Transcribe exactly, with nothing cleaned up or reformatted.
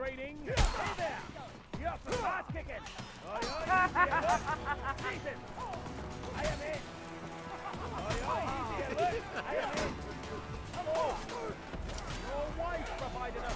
training. Hey there! You're for ass kicking. Oi, oi, easy, look. Jesus! I am in. Oi, oi, easy, look. I am in. Hello. Your wife provided